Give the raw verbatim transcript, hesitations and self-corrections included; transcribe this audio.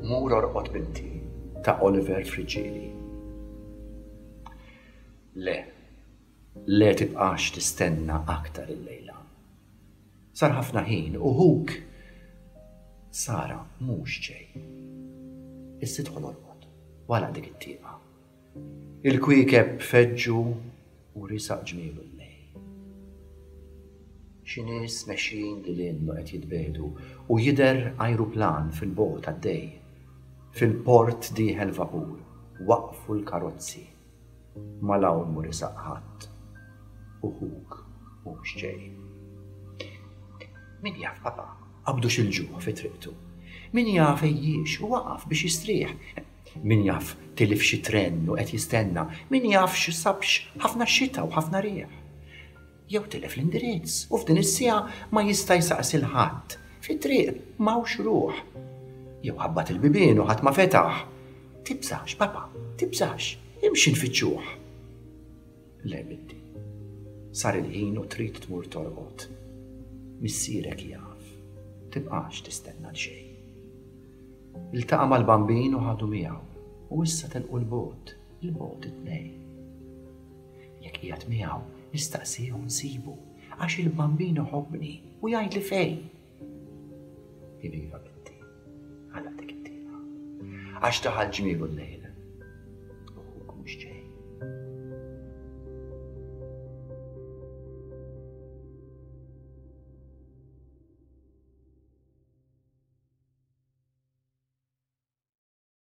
Mur orqod binti ta' Oliver Friġġieli. Le, le tibqax tistenna aktar il-lejla. Sar ħafna ħin u huk Sara mhux ġej. Issa tidħol orqod wara dik it-tieqa. Il-kwiekeb feġġu u risaq ġmielu l-lejl. Xi nies mexjin lil qed jitbedu u jidher ajruplan fil-bogħod għaddej. Fil-port dieħel vapur, waqfu l-karozzi. Ma l-hawn mu risaq ħadd u huk mhux ġej. Min jaf papa, qabdu xil-ġuħ fi triqtu. Min jaf ejjiex u waqaf biex jistrieħ. Min jaf tilif xi trenn u qed jistenna. Min jaf x'sabx ħafna xita u ħafna rieħ. Jew tilef l-indirizz u f'din is-sija ma jista' jsaqsil ħadd. Fit-triq m'hawnx ruħ. Jew ħabbat il-bibien u ħadd ma fetaħ. Tibżax, papa, tibżax, imxi nfittxuh. Le binti, sar il-ħin u trid tmur torqod. Missierek jaf, tibqax tistenna l-xejn. Iltaqa' mal-bambin u ħadu miegħu u issa telqu l-bogħod, il-bogħod it-tnejn. Jekk qiegħed miegħu nistaqsih u nsibu għax il-bambin iħobbni u jgħid li fejn. Iviva binti, ħalla dik it-tieqa. Għax taħal ġmielu l-lejl